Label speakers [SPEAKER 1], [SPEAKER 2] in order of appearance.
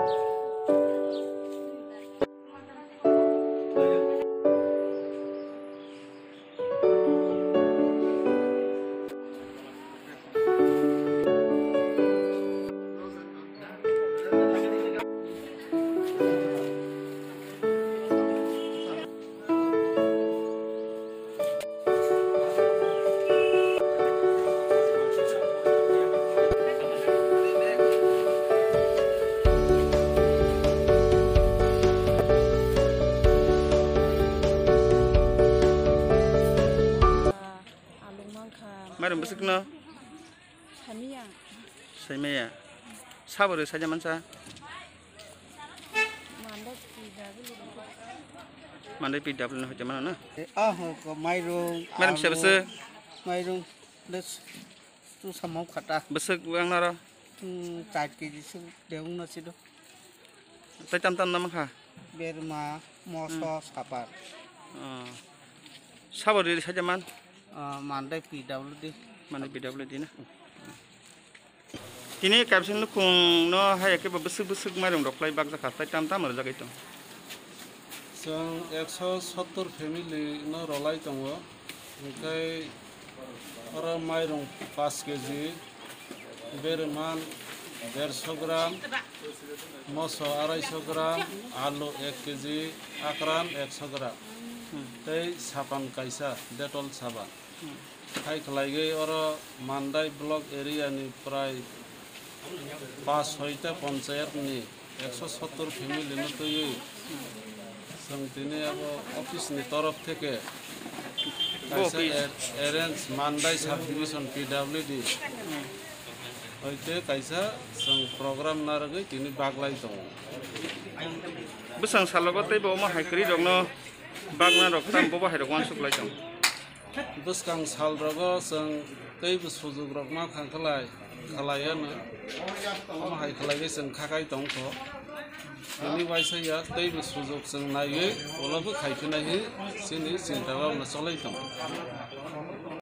[SPEAKER 1] Mairum besikno?
[SPEAKER 2] Samia.
[SPEAKER 1] Samia. Sabar saja mansa. Mandwi Pwd Ni Lukuchubamung na?
[SPEAKER 3] Mairum.
[SPEAKER 1] Mairum siapa sih?
[SPEAKER 3] Mairum, les tu sama kata.
[SPEAKER 1] Besek yang nara?
[SPEAKER 3] 4 kg sih, deung nasi do.
[SPEAKER 1] Tapi tam nama kah?
[SPEAKER 3] Berma, Moso, Saban.
[SPEAKER 1] Sabar diri saja man?
[SPEAKER 3] Mandwi Pwd.
[SPEAKER 1] Mandwi Pwd na? Tini kapsin nukhung no hai ke besek mairum doklai bagjagkha tai tam jaga itu.
[SPEAKER 4] जों 170 family no rolai tongo ओमफ्राय आरो माइरं 5 kg बेरमान 150 ग्राम मोसो 250 ग्राम आलू 1 kg akwran 100 ग्राम तै साबान कायसा डेटल साबान हाय खलाइगे आरो मानदाय ब्लक एरिया नि प्राय 5-6 पंचायत नि 170 family no तोय जों दिनै अब अफिस नि तरफ থেকে एरेन्ज मानदाय सब डिविजन PWD हयते कायसा जों प्रग्राम नारगै दिनै बागलाय दं
[SPEAKER 1] बेसां सालगतै बो मा हाइकरि दंनो बागना रखताम बो बाहाय रखवान सुखलाय दं
[SPEAKER 4] बेसकां साल रगो जों दैबो सुजुग रखमा खांखलाय खालायानो मा हाय खलायगे जों खाखाय दंथ ini waisaya tei besujok जों नायै अलाबो खायफिनाय सिनि सिन्था भावना चलाय दं